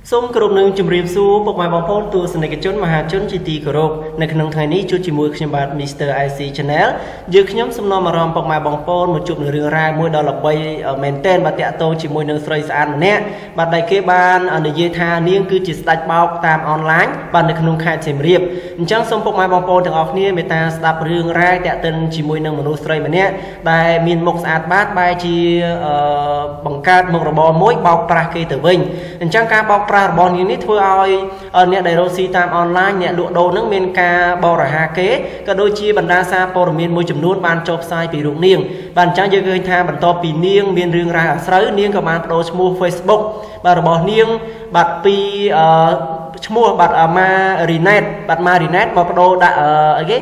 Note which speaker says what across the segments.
Speaker 1: សូមគោរពនឹងជម្រាបសួរពុកម៉ែបងប្អូនទស្សនិកជនមហាជនជាទីគោរពនៅក្នុងថ្ងៃនេះជួបជាមួយខ្ញុំបាទ Mr. IC Channel យើងខ្ញុំសំណូមអារម្មណ៍ពុកម៉ែបងប្អូនមកជួបនឹងរឿងរ៉ាវមួយដ៏ល្បីមែនទែនបាទតាក់ទងជាមួយនឹងស្រីស្អាតម្នាក់បាទដែលគេបាននិយាយថានាងគឺជាស្ដេចបោកតាមអនឡាញបាទនៅក្នុងខេត្តសៀមរាបអញ្ចឹងសូមពុកម៉ែបងប្អូនទាំងអស់គ្នាមេត្តាស្ដាប់រឿងរ៉ាវតាក់ទិនជាមួយនឹងមនុស្សស្រីម្នាក់ដែលមានមុខស្អាតបាតបែរជាបង្កើតមុខរបរមួយបោកប្រាស់គេទៅវិញអញ្ចឹងការបោកប្រាស់របស់នាងនេះធ្វើឲ្យអ្នកដែលរកស៊ីតាមអនឡាញអ្នកលក់ដូរនឹងមានការបរិហាគេក៏ដូចជាបណ្ដាសារព័ត៌មានមួយចំនួនបានចុះផ្សាយពីរូបនាងបាទអញ្ចឹងយើងឃើញថាបន្ទាប់ពីនាងមានរឿងរ៉ាវអាស្រូវនាងក៏បានបដូរឈ្មោះ Facebook បាទរបស់នាងបាទពីឈ្មោះបាទMarinet បាទ Marinet មកបដូរដាក់អីគេ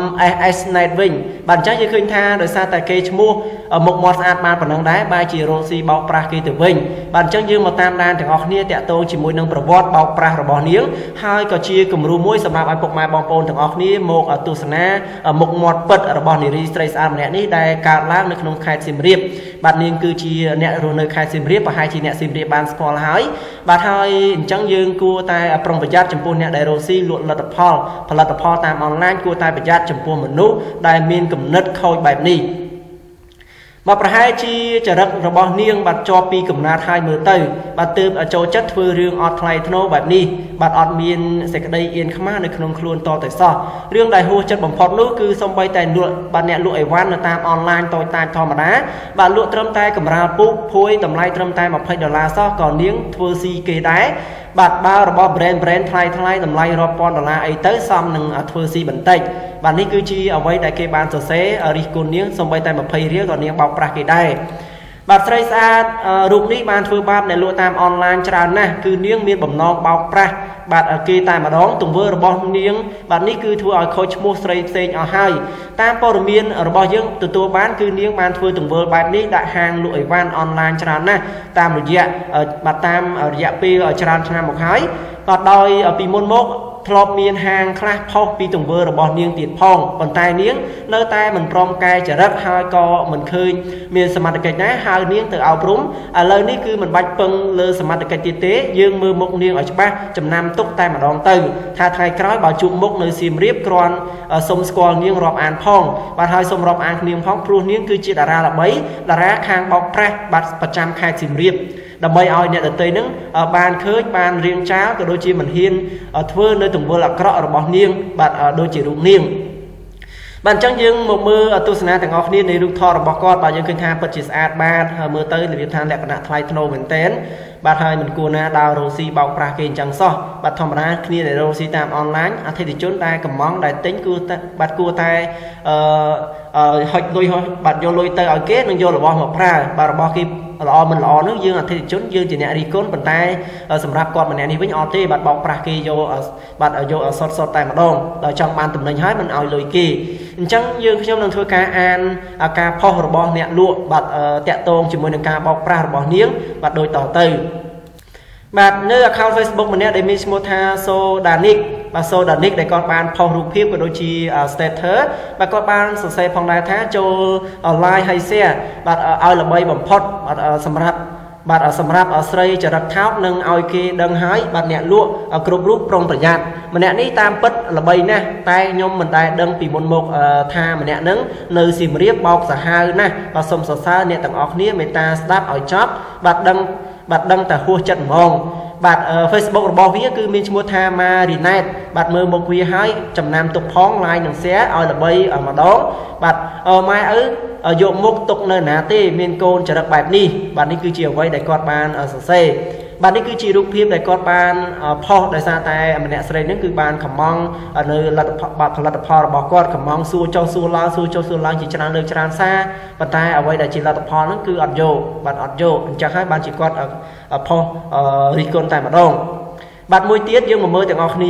Speaker 1: MS Net វិញបាទអញ្ចឹងយើងឃើញថាដោយសារតែគេឈ្មោះមុខមាត់ស្អាតបានប៉ុណ្ណឹងដែរបែរជារកស៊ីបោកប្រាស់គេទៅវិញបាទអញ្ចឹងយើងមកតាមដានទាំងអស់គ្នាតាក់ទងជាមួយនឹងប្រវត្តិបោកប្រាស់របស់នាងហើយក៏ជាគំរូមួយសម្រាប់ឲ្យពុកម៉ែបងប្អូនទាំងអស់គ្នាមកទស្សនាមុខមាត់ពិតរបស់នារីស្រីស្អាតម្នាក់នេះដែលកើតឡើងនៅក្នុងខេត្តសៀមរាបបាទនាងគឺជាអ្នករស់នៅខេត្តសៀមរាបប្រហែលជាអ្នកសៀមរាបបានស្គាល់ហើយបាទហើយអញ្ចឹងយើងគួរតែប្រុងប្រយ័ត្នចំពោះអ្នកដែលរកស៊ីលក់ផលិតផលតាមអនឡាញគួរតែប្រយ័ត្នចំពោះមនុស្សដែលមានគំនិតខូចបែបនេះមកប្រហែលជាចរិតរបស់នាងបាទជាប់ពីកំណើតហើយមើលទៅបាទទើបចូលចិត្តធ្វើរឿងអត់ថ្លៃថ្នូរបែបនេះបាទអត់មានសេចក្តីអៀនខ្មាស់នៅក្នុងខ្លួនតទៅសោះរឿងដែលហួសចិត្តបំផុតនោះគឺសំបីតែលក់បាទអ្នកលក់អីវ៉ាន់នៅតាមអនឡាញតូចតាចធម្មតាបាទលក់ត្រឹមតែកម្រាលពូកភួយតម្លៃត្រឹមតែ$20សោះក៏នាងធ្វើស៊ីគេដែរបាទបើរបស់ brand ថ្លៃតម្លៃរាប់ពាន់ដុល្លារអីទៅសមនឹងធ្វើស៊ីបន្តិចបាទនេះគឺជាអ្វីដែលគេបានសរសេររិះគន់នាងសំបីតែ20រៀលក៏នាងបោកប្រាស់គេដែរបាទស្រីស្អាតរូបនេះបានធ្វើបាបអ្នកលក់តាមអនឡាញច្រើនណាស់គឺនាងមានបំណងបោកប្រាស់បាទគេតែម្ដងទង្វើរបស់នាងបាទនេះគឺធ្វើឲ្យខូចឈ្មោះស្រីផ្សេងអស់ហើយតាមព័ត៌មានរបស់យើងទទួលបានគឺនាងបានធ្វើទង្វើបែបនេះដាក់ហាងលក់អីវ៉ាន់អនឡាញច្រើនណាស់តាមរយៈពេលច្រើនឆ្នាំមកហើយក៏ដោយពីមុនមកធ្លាប់មានហាងខ្លះផុសពីទង្វើរបស់នាងទៀតផងប៉ុន្តែនាងនៅតែមិនព្រមកែចរិតហើយក៏មិនឃើញមានសមត្ថកិច្ចណាហៅនាងទៅអប់រំឥឡូវនេះគឺមិនបាច់ពឹងលើសមត្ថកិច្ចទៀតទេយើងមើលមុខនាងឲ្យច្បាស់ចំណាំទុកតែម្ដងទៅថាថ្ងៃក្រោយបើជួបមុខនៅសៀមរាបគ្រាន់សុំស្គាល់នាងរាប់អានផងបាទហើយសុំរាប់អាននាងផងព្រោះនាងគឺជាតារាល្បីតារាខាងបោកប្រាស់បាទប្រចាំខេត្តសៀមរាបដើម្បីឲ្យអ្នកដទៃនឹងបានឃើញបានរៀងចាលក៏ដូចជាមិនហ៊ានធ្វើនៅទង្វើអាក្រក់របស់នាងបាទដូចជារូបនាងបាទអញ្ចឹងយើងមកមើលទស្សនាទាំងអស់គ្នានៃរូបថតរបស់គាត់បាទយើងឃើញថាពិតជាស្អាតបាទមើលទៅរបៀបថាលក្ខណៈថ្លៃថ្នូរមែនទែនបាទហើយមិនគួរណាដើររកស៊ីបោកប្រាស់គេអញ្ចឹងសោះបាទធម្មតាគ្នាដែលរកស៊ីតាមអនឡាញអតិថិជនដែលកំងដែលទិញគួរតែហុចលុយបាទយកលុយទៅឲ្យគេនឹងយករបស់មកប្រើបាទរបស់គេល្អមិនល្អនោះយើងអតិថិជនយើងជាអ្នករីគុណប៉ុន្តែសម្រាប់គាត់ម្នាក់នេះវិញអត់ទេបាទបោកប្រាស់គេយកបាទយកសុទ្ធតែម្ដងដល់ចង់បានតំណែងហើយមិនឲ្យលុយគេអញ្ចឹងខ្ញុំនឹងធ្វើការអានការផុសរបស់អ្នកលក់បាទតាក់ទងជាមួយនឹងការបោកប្រាស់របស់នាងបាទដូចតទៅបាទនៅ account Facebook ម្នាក់ដែលមានឈ្មោះថា Sodanik បាទ Sodanik ដែលគាត់បានផុសរូបភាពក៏ដូចជា status បាទគាត់បានសរសេរផងដែរថាចូល like ហើយ share បាទឲ្យល្បីបំផុតបាទសម្រាប់ស្រីចរិតថោកនឹងឲ្យគេដឹងហើយបាទអ្នកលក់គ្រប់រូបប្រុងប្រយ័ត្នម្នាក់នេះតាមពិតល្បីណាស់តែខ្ញុំមិនដែលដឹងពីមុនមកថាម្នាក់នឹងនៅសៀមរាបបោកសាហាវណាស់បាទសូមសរសើរអ្នកទាំងអស់គ្នាមេត្តាស្ដាប់ឲ្យចប់បាទដឹងតែហួសចិត្តហ្មងបាទ Facebook របស់វាគឺមានឈ្មោះថា Marinet បាទមើលមុខវាហើយចំណាំទុកផង like និង share ឲ្យល្បីម្ដងបាទម៉ែឪយកមុខទុកនៅណាទេមានកូនចរិតបែបនេះបាទនេះគឺជាអ្វីដែលគាត់បានសរសេរបាទនេះគឺជារូបភាពដែលគាត់បានផុសដោយសារតែម្នាក់ស្រីនេះគឺបានខំងនៅផលិតផលរបស់គាត់ខំងសួរចុះសួរឡើងជាច្រើនលើកច្រើនសារប៉ុន្តែអ្វីដែលជាលទ្ធផលហ្នឹងគឺអត់យកបាទអត់យកអញ្ចឹងហើយបានជាគាត់ផុសរិះគន់តែម្ដងបាទមួយទៀតយើងមកមើលទាំងអស់គ្នា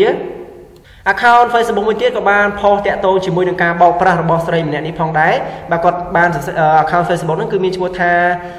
Speaker 1: account Facebook មួយទៀតក៏បានផុសតាក់ទងជាមួយនឹងការបោកប្រាស់របស់ស្រីម្នាក់នេះផងដែរបាទគាត់បាន account Facebook ហ្នឹងគឺមានឈ្មោះថា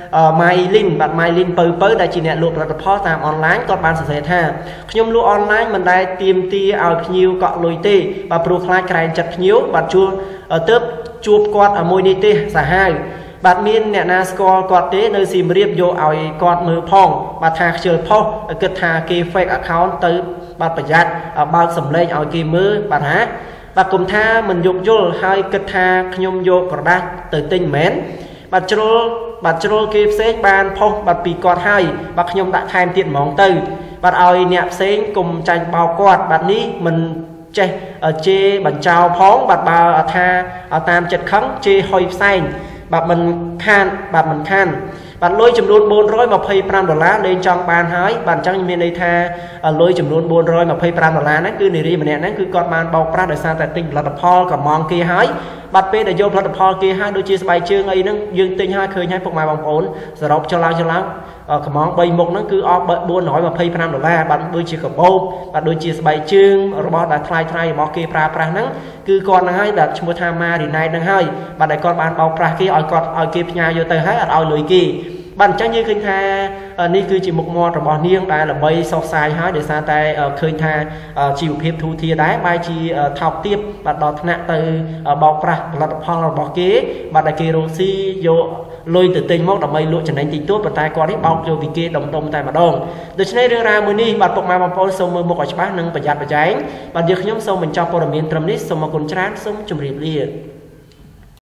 Speaker 1: Mylin បាទ Mylin ពៅដែលជាអ្នកលក់ផលិតផលតាមអនឡាញគាត់បានសរសេរថាខ្ញុំលក់អនឡាញមិនដែលទាមទារឲ្យភ្ញៀវកក់លុយទេបាទព្រោះខ្លាចក្រែងចិត្តភ្ញៀវបាទជួបគាត់មួយនេះទេសាហាវបាទមានអ្នកណាស្គាល់គាត់ទេនៅសៀមរាបយកឲ្យគាត់មើលផងបាទថាខ្ជិលផុសគិតថាគេ fake account ទៅបាទប្រយ័ត្នបើកសម្លេងឲ្យគេមើលបាទហាបាទគុំថាមិនយកយល់ហើយគិតថាខ្ញុំយកក្រដាសទៅទិញមែនបាទជ្រុលគេផ្សេងបានផុសបាទពីគាត់ហើយបាទខ្ញុំដាក់ថែមទៀតហ្មងទៅបាទឲ្យអ្នកផ្សេងគុំចាញ់បោកគាត់បាទនេះមិនចេះជេរបញ្ចោផងបាទបើថាតាមចិត្តខឹងជេរហុយផ្សែងបាទមិនខានបាទបាទលុយចំនួន$425លេងចង់បានហើយបាទអញ្ចឹងមានន័យថាលុយចំនួន$425ហ្នឹងគឺនារីម្នាក់ហ្នឹងគឺគាត់បានបោកប្រាស់ដោយសារតែទិញផលិតផលកម្មងគេហើយបាទពេលដែលយកផលិតផលគេហើយដូចជាស្បែកជើងអីហ្នឹងយើងទិញហើយឃើញហើយពុកម៉ែបងប្អូនសរុបចុះឡើងកម្មង3មុខហ្នឹងគឺអស់$425បាទដូចជាកាបូបបាទដូចជាស្បែកជើងរបស់ដែលថ្លៃរបស់គេប្រើប្រាស់ហ្នឹងគឺគាត់ហ្នឹងហើយដែលឈ្មោះថា Marinite ហ្នឹងហើយបាទដែលគាត់បានបោកប្រាស់គេឲ្យគេផ្ញើយកទៅហើយអត់ឲ្យលុយគេបាទអញ្ចឹងយើងឃើញថានេះគឺជាមុខមាត់របស់នាងដែលល្បីសុខសាយហើយដោយសារតែឃើញថាជីវភាពធូរធារដែរបែរជាថោកទាបបាទដល់ថ្នាក់ទៅបោកប្រាស់ផលិតផលរបស់គេបាទដែលគេរកស៊ីយកលុយទៅទិញមកដើម្បីលក់ចំណេញតិចតួចប៉ុន្តែគាត់នេះបោកយកពីគេដុំតែម្ដងដូច្នេះរឿងរ៉ាវមួយនេះបាទពុកម៉ែបងប្អូនសូមមើលមុខឲ្យច្បាស់និងប្រយ័ត្នប្រយែងបាទយើងខ្ញុំសូមបញ្ចប់ព័ត៌មានត្រឹមនេះសូមអរគុណច្រើនសូមជម្រាបលា